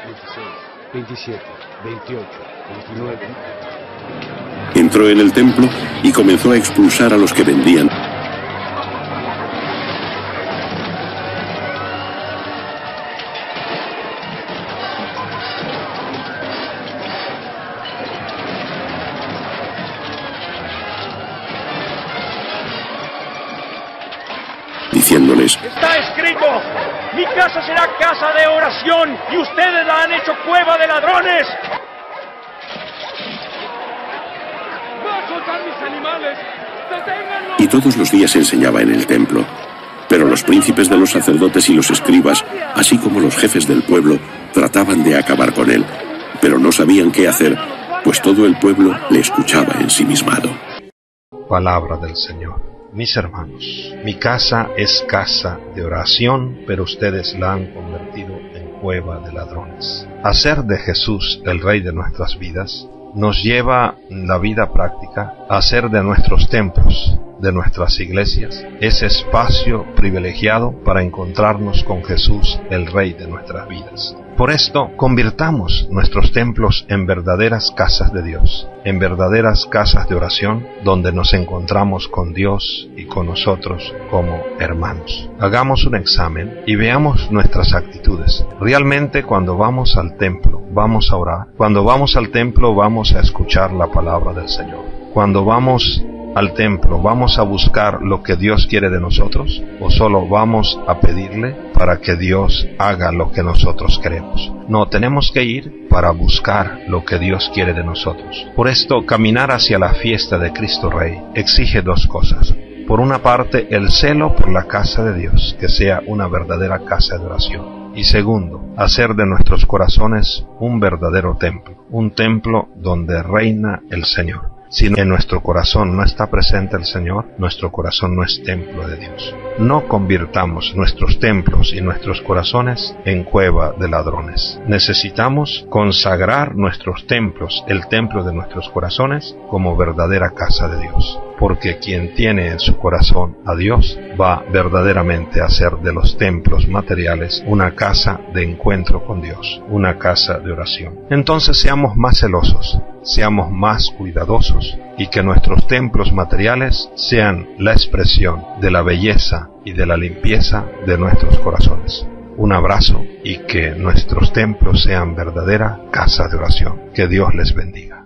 26, 27, 28, 29. Entró en el templo y comenzó a expulsar a los que vendían. Diciéndoles: Está escrito, mi casa será casa de oración y ustedes la han hecho cueva de ladrones. ¡Va a soltar mis animales! ¡Deténganlo! Y todos los días enseñaba en el templo. Pero los príncipes de los sacerdotes y los escribas, así como los jefes del pueblo, trataban de acabar con él, pero no sabían qué hacer, pues todo el pueblo le escuchaba ensimismado. Palabra del Señor. Mis hermanos, mi casa es casa de oración, pero ustedes la han convertido en cueva de ladrones. Hacer de Jesús el Rey de nuestras vidas nos lleva la vida práctica a hacer de nuestros templos, de nuestras iglesias, ese espacio privilegiado para encontrarnos con Jesús, el Rey de nuestras vidas. Por esto, convirtamos nuestros templos en verdaderas casas de Dios, en verdaderas casas de oración, donde nos encontramos con Dios y con nosotros como hermanos. Hagamos un examen y veamos nuestras actitudes. Realmente, cuando vamos al templo, vamos a orar. Cuando vamos al templo, vamos a escuchar la palabra del Señor. Cuando vamos al templo, ¿vamos a buscar lo que Dios quiere de nosotros? ¿O solo vamos a pedirle para que Dios haga lo que nosotros queremos? No, tenemos que ir para buscar lo que Dios quiere de nosotros. Por esto, caminar hacia la fiesta de Cristo Rey exige dos cosas. Por una parte, el celo por la casa de Dios, que sea una verdadera casa de oración. Y segundo, hacer de nuestros corazones un verdadero templo, un templo donde reina el Señor. Si en nuestro corazón no está presente el Señor, nuestro corazón no es templo de Dios. No convirtamos nuestros templos y nuestros corazones en cueva de ladrones. Necesitamos consagrar nuestros templos, el templo de nuestros corazones, como verdadera casa de Dios. Porque quien tiene en su corazón a Dios va verdaderamente a hacer de los templos materiales una casa de encuentro con Dios, una casa de oración. Entonces seamos más celosos, seamos más cuidadosos y que nuestros templos materiales sean la expresión de la belleza y de la limpieza de nuestros corazones. Un abrazo y que nuestros templos sean verdadera casa de oración. Que Dios les bendiga.